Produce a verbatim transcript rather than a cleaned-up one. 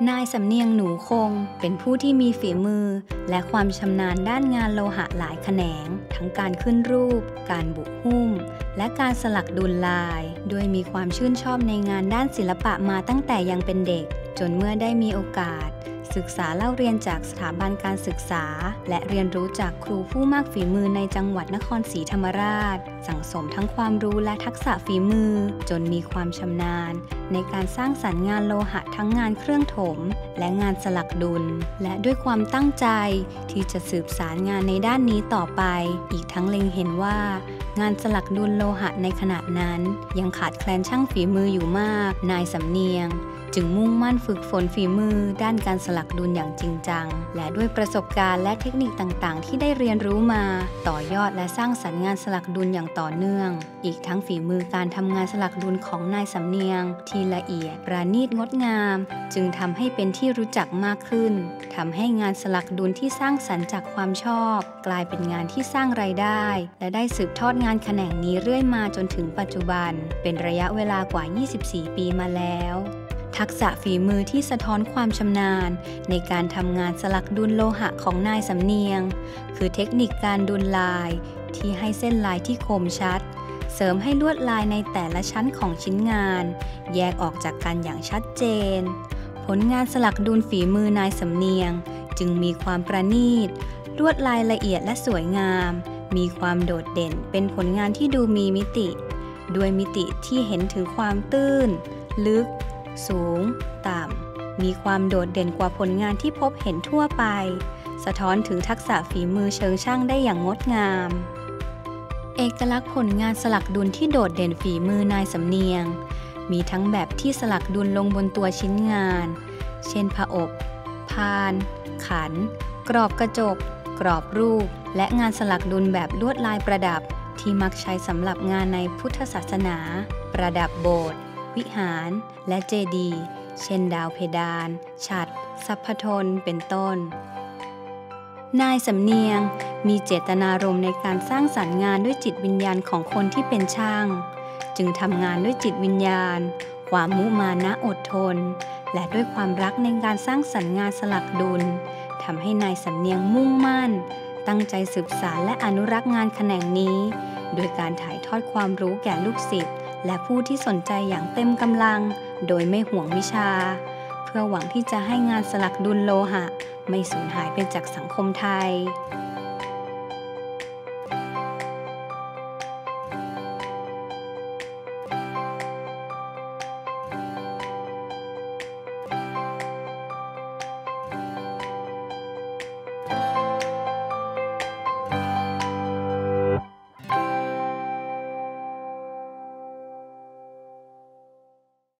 นายสำเนียงหนูคงเป็นผู้ที่มีฝีมือและความชำนาญด้านงานโลหะหลายแขนงทั้งการขึ้นรูปการบุหุ้มและการสลักดุลลายโดยมีความชื่นชอบในงานด้านศิลปะมาตั้งแต่ยังเป็นเด็กจนเมื่อได้มีโอกาสศึกษาเล่าเรียนจากสถาบันการศึกษาและเรียนรู้จากครูผู้มากฝีมือในจังหวัดนครศรีธรรมราชสั่งสมทั้งความรู้และทักษะฝีมือจนมีความชำนาญในการสร้างสรรค์งานโลหะทั้งงานเครื่องถมและงานสลักดุลและด้วยความตั้งใจที่จะสืบสารงานในด้านนี้ต่อไปอีกทั้งเล็งเห็นว่างานสลักดุลโลหะในขณะนั้นยังขาดแคลนช่างฝีมืออยู่มากนายสำเนียงจึงมุ่งมั่นฝึกฝนฝีมือด้านการสลักดุลอย่างจริงจังและด้วยประสบการณ์และเทคนิคต่างๆที่ได้เรียนรู้มาต่อยอดและสร้างสรรค์งานสลักดุลอย่างต่อเนื่องอีกทั้งฝีมือการทำงานสลักดุลของนายสำเนียงที่ละเอียดประณีตงดงามจึงทำให้เป็นที่รู้จักมากขึ้นทำให้งานสลักดุลที่สร้างสรรค์จากความชอบกลายเป็นงานที่สร้างรายได้และได้สืบทอดงานแขนงนี้เรื่อยมาจนถึงปัจจุบันเป็นระยะเวลากว่ายี่สิบสี่ปีมาแล้วทักษะฝีมือที่สะท้อนความชำนาญในการทำงานสลักดุลโลหะของนายสำเนียงคือเทคนิคการดุลลายที่ให้เส้นลายที่คมชัดเสริมให้ลวดลายในแต่ละชั้นของชิ้นงานแยกออกจากกันอย่างชัดเจนผลงานสลักดุลฝีมือนายสำเนียงจึงมีความประณีตลวดลายละเอียดและสวยงามมีความโดดเด่นเป็นผลงานที่ดูมีมิติด้วยมิติที่เห็นถึงความตื้นลึกสูงต่ำมีความโดดเด่นกว่าผลงานที่พบเห็นทั่วไปสะท้อนถึงทักษะฝีมือเชิงช่างได้อย่างงดงามเอกลักษณ์ผลงานสลักดุลที่โดดเด่นฝีมือนายสำเนียงมีทั้งแบบที่สลักดุลลงบนตัวชิ้นงานเช่นผอบพานขันกรอบกระจกกรอบรูปและงานสลักดุลแบบลวดลายประดับที่มักใช้สำหรับงานในพุทธศาสนาประดับโบสถ์วิหารและเจดีย์เช่นดาวเพดานฉัตรสัพพทนเป็นต้นนายสำเนียงมีเจตนารมณ์ในการสร้างสรรค์งานด้วยจิตวิญญาณของคนที่เป็นช่างจึงทำงานด้วยจิตวิญญาณความมุมานะอดทนและด้วยความรักในการสร้างสรรค์งานสลักดุลทำให้นายสำเนียงมุ่งมั่นตั้งใจสืบสานและอนุรักษ์งานแขนงนี้โดยการถ่ายทอดความรู้แก่ลูกศิษย์และผู้ที่สนใจอย่างเต็มกำลังโดยไม่ห่วงวิชาเพื่อหวังที่จะให้งานสลักดุลโลหะไม่สูญหายไปจากสังคมไทย